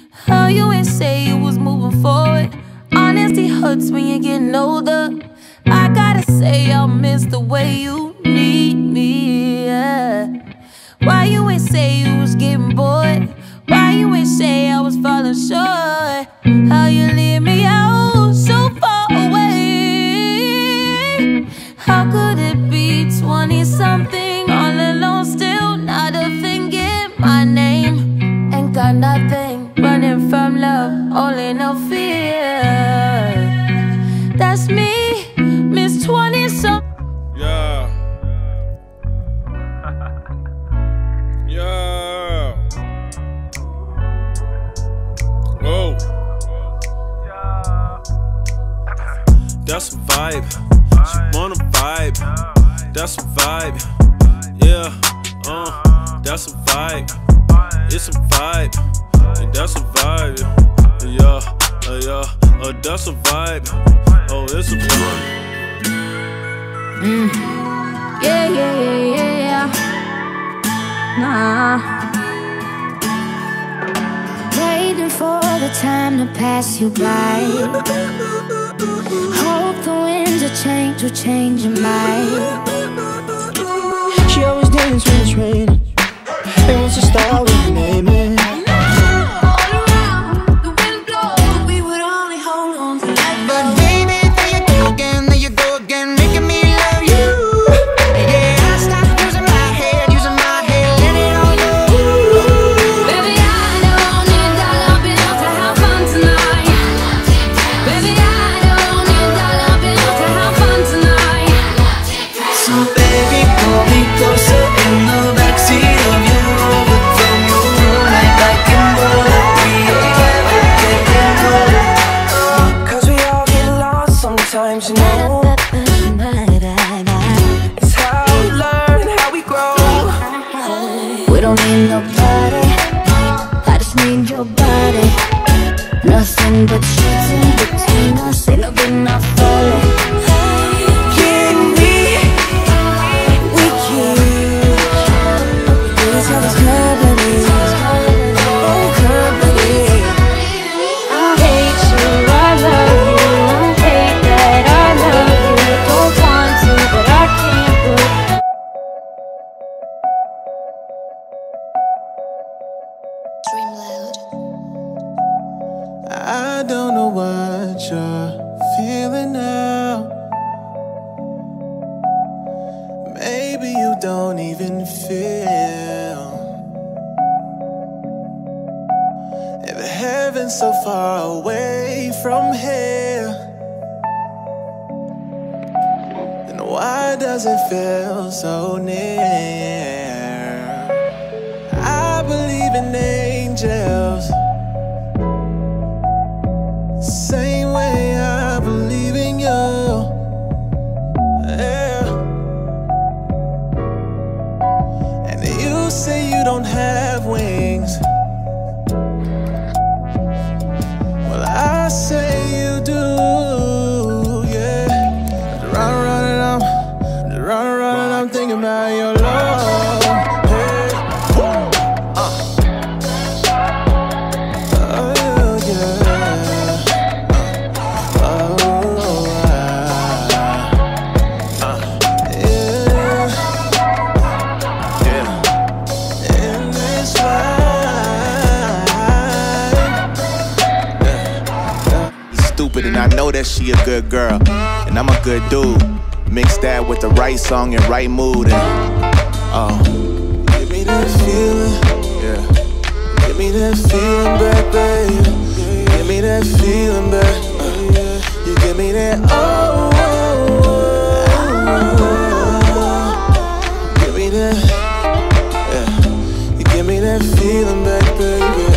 How you ain't say you was moving forward. Honesty hurts when you're getting older. I gotta say I'll miss the way you need me, yeah. Why you ain't say you was getting bored? Why you ain't say I was falling short? How you leave me out so far away? How could it be 20-something all alone, still not a thing in my name? Ain't got nothing, running from love, only no fear. That's me, Miss 20-something. Yeah. Yeah. Whoa. That's a vibe. She wanna vibe. That's a vibe. Yeah. That's a vibe. It's a vibe. And that's a vibe. Yeah. That's a vibe. Oh, it's a vibe. Yeah. Nah. Waiting for the time to pass you by. Hope the winds of change will change your mind. She always dance when it's raining, and wants to start with her name in. Sometimes, you know, it's how we learn, how we grow. We don't need nobody, I just need your body. Nothing but sheets in between us, ain't no good enough for it. Can we keep each other's company? Oh, company. I hate you, I love you. I don't know what you're feeling now. Maybe you don't even feel. If heaven's so far away from here, then why does it feel so near? I believe in angels, same way I believe in you. Yeah. And you say you don't have wings. Well, I say you do. Yeah. Run, I'm thinking about your love. And I know that she a good girl, and I'm a good dude. Mix that with the right song and right mood, and give me that feeling, yeah. Give me that feeling back, baby. Give me that feeling back. You give me that give me that, yeah. You give me that feeling back, baby.